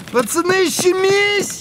Пацаны, щемись!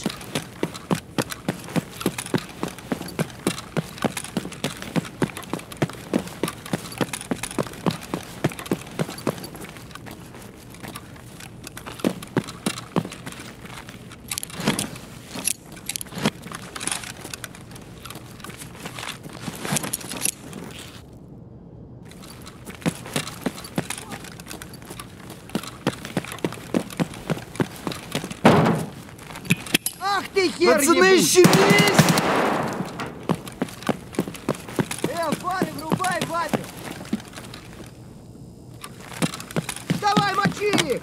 Ах ты хер Пацаны, ебучий! щемись! Фары врубай, батя! Давай, мочи их!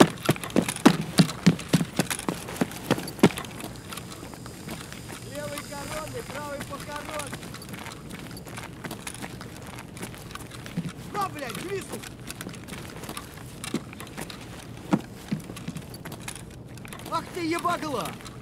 Левый коронный, правый похоронный! На, блядь, свисту! Ах ты ебагла!